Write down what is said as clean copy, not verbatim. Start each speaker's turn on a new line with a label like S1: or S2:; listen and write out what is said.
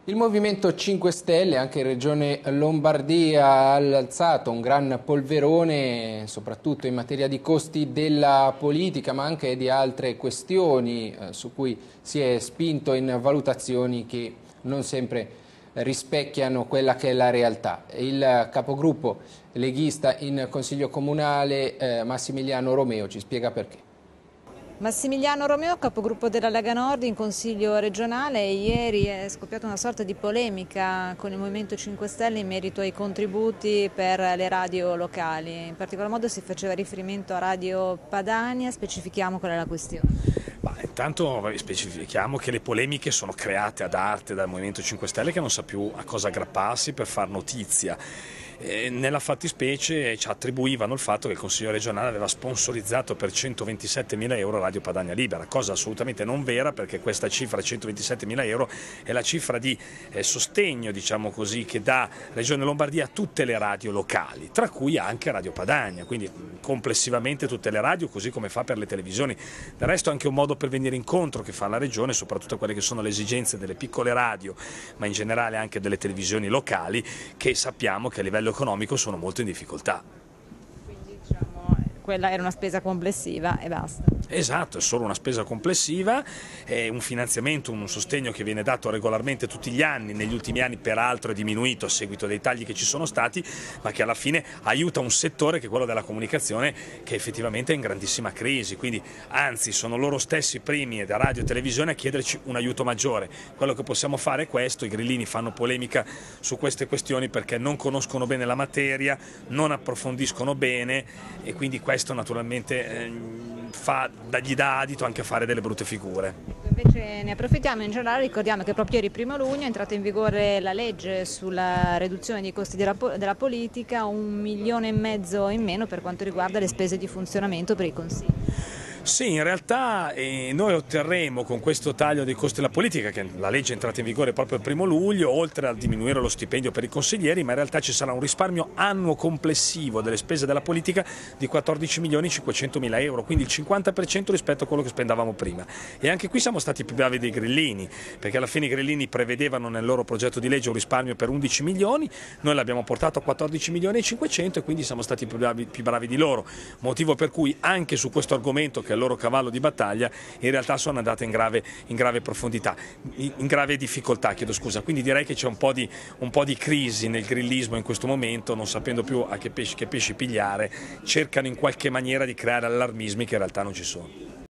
S1: Il Movimento 5 Stelle, anche in Regione Lombardia, ha alzato un gran polverone, soprattutto in materia di costi della politica, ma anche di altre questioni su cui si è spinto in valutazioni che non sempre rispecchiano quella che è la realtà. Il capogruppo leghista in Consiglio Comunale, Massimiliano Romeo, ci spiega perché.
S2: Massimiliano Romeo, capogruppo della Lega Nord in Consiglio regionale. Ieri è scoppiata una sorta di polemica con il Movimento 5 Stelle in merito ai contributi per le radio locali. In particolar modo si faceva riferimento a Radio Padania. Specifichiamo qual è la questione.
S3: Intanto specifichiamo che le polemiche sono create ad arte dal Movimento 5 Stelle, che non sa più a cosa aggrapparsi per far notizia. Nella fattispecie ci attribuivano il fatto che il Consiglio regionale aveva sponsorizzato per 127.000 euro Radio Padania Libera, cosa assolutamente non vera, perché questa cifra, 127.000 euro, è la cifra di sostegno, diciamo così, che dà Regione Lombardia a tutte le radio locali, tra cui anche Radio Padania, quindi complessivamente tutte le radio, così come fa per le televisioni. Del resto è anche un modo per venire incontro che fa la Regione, soprattutto a quelle che sono le esigenze delle piccole radio, ma in generale anche delle televisioni locali, che sappiamo che a livello economico sono molto in difficoltà.
S2: Quindi quella era una spesa complessiva e basta.
S3: Esatto, è solo una spesa complessiva, è un finanziamento, un sostegno che viene dato regolarmente tutti gli anni, negli ultimi anni peraltro è diminuito a seguito dei tagli che ci sono stati, ma che alla fine aiuta un settore che è quello della comunicazione, che effettivamente è in grandissima crisi, quindi anzi sono loro stessi primi da radio e televisione a chiederci un aiuto maggiore. Quello che possiamo fare è questo: i grillini fanno polemica su queste questioni perché non conoscono bene la materia, non approfondiscono bene, e quindi questo naturalmente gli dà adito anche a fare delle brutte figure.
S2: Invece ne approfittiamo, in generale ricordiamo che proprio ieri 1° luglio è entrata in vigore la legge sulla riduzione dei costi della politica, 1,5 milioni in meno per quanto riguarda le spese di funzionamento per i consigli.
S3: Sì, in realtà noi otterremo con questo taglio dei costi della politica, che la legge è entrata in vigore proprio il 1° luglio, oltre a diminuire lo stipendio per i consiglieri, ma in realtà ci sarà un risparmio annuo complessivo delle spese della politica di 14.500.000 euro, quindi il 50% rispetto a quello che spendavamo prima. E anche qui siamo stati più bravi dei grillini, perché alla fine i grillini prevedevano nel loro progetto di legge un risparmio per 11 milioni, noi l'abbiamo portato a 14.500.000 e quindi siamo stati più bravi di loro, motivo per cui anche su questo argomento, che il loro cavallo di battaglia, in realtà sono andate in grave profondità, in grave difficoltà, chiedo scusa. Quindi direi che c'è un po' di crisi nel grillismo in questo momento, non sapendo più a che pesci pigliare, cercano in qualche maniera di creare allarmismi che in realtà non ci sono.